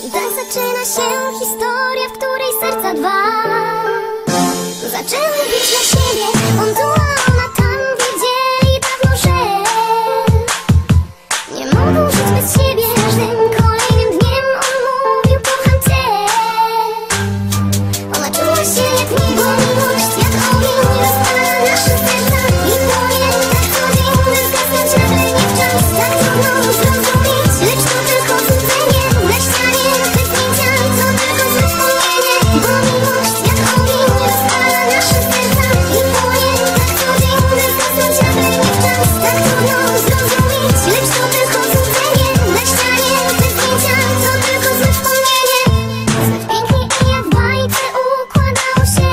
Tak zaczyna się historia, w której serca dwa zaczęły bić na siebie. On tu, a ona tam, wiedzieli dawno, że nie mogą żyć bez siebie. Każdym kolejnym dniem on mówił: kocham cię. Ona czuła się jak niebo, miłość jak ogień rozpala nasze serca. I to jest tak codziennie, zgasnąć nagle nie wczas. Tak trudno zrozumieć, lecz to tylko złudzenie. Na ścianie te zdjęcia, to tylko złe wspomnienie. Bo miłość jak ogień rozpala nasze serca. I to jest tak codziennie, zgasnąć nagle nie wczas. Tak trudno zrozumieć, lecz to tylko złudzenie. Na ścianie te zdjęcia, to tylko złe wspomnienie. Zbyt pięknie i jak w bajce układało się.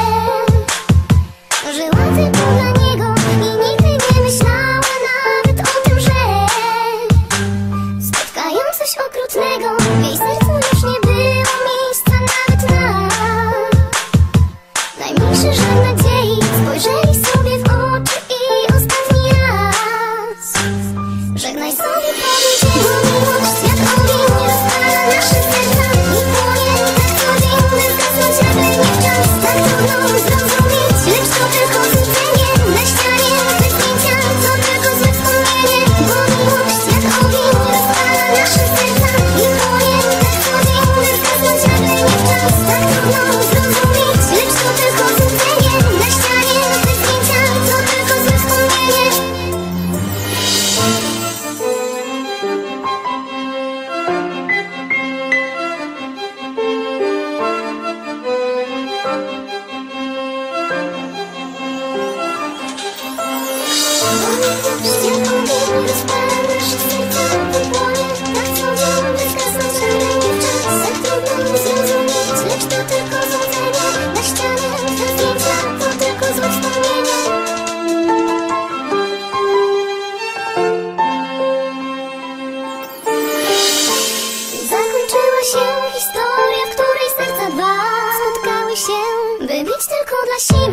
Żyła tylko dla niego i nigdy nie myślała nawet o tym, że spotkają coś okrutnego. W jej sercu już nie było miejsca nawet na najmniejszy żar nadziei. Spojrzeli sobie w oczy i ostatni raz żegnaj sobie powiedzieli. Bo miłość jak ogień rozpala nasze serca. I to jest tak codziennie, zgasnąć nagle nie wczas. Tak trudno zrozumieć, lecz to tylko złudzenie. Na ścianie te zdjęcia, to tylko złe wspomnienie. Bo miłość jak ogień rozpala nasze serca. I to jest tak codziennie, zgasnąć nagle nie wczas. Tak trudno zrozumieć, lecz to tylko złudzenie. Na ścianie te zdjęcia, to tylko złe wspomnienie. Zakończyła się historia, w której serca dwa spotkały się, by być tylko dla siebie.